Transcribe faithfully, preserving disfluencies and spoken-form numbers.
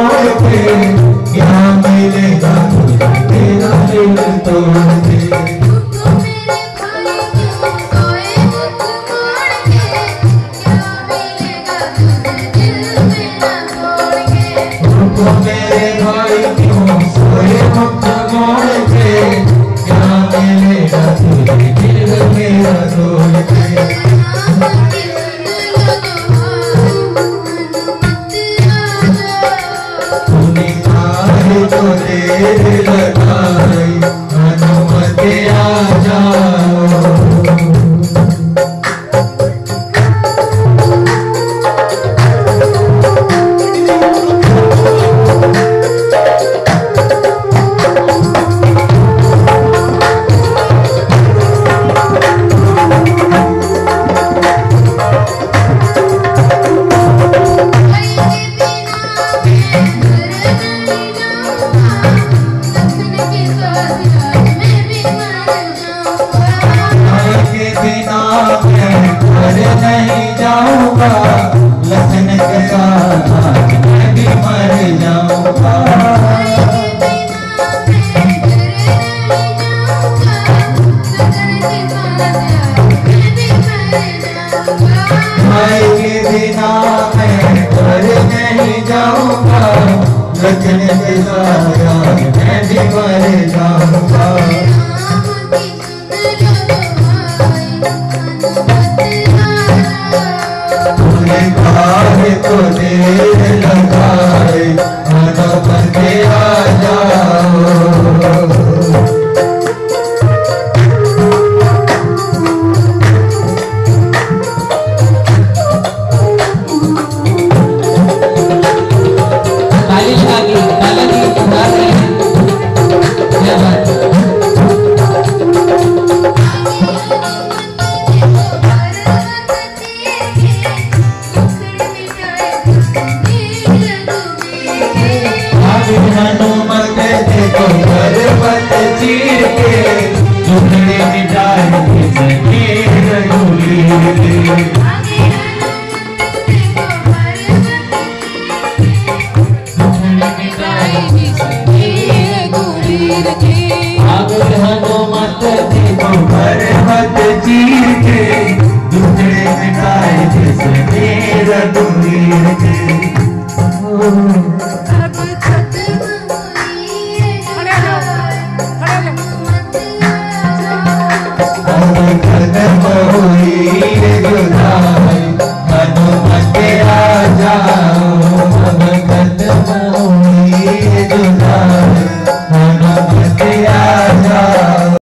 मोड़ के, क्या मिलेगा तुझे तेरा दिल तोड़ के। मेरे भाई क्यों सोए मुख मोड़ के, क्या मिलेगा तुझे दिल मेरा तोड़ के। तूने काहे तो देर लगाई, हनुमत आ जाओ। लखन के साथ मैं भी मर जाऊंगा। भाई के बिना मैं घर नहीं जाऊंगा, लखन के साथ मैं भी मर जाऊंगा। काहे तो देर लगाए, हनुमत आ जाओ। बारिश आ गई, दादाजी उठा रहे हैं। क्या बात है? हनुमत देखो पर्वत चीर के, टुकड़े मिटाए जमीन रघुवीर के। अगर हनुमत देखो पर्वत चीर के, टुकड़े मिटाए जमीन रघुवीर के।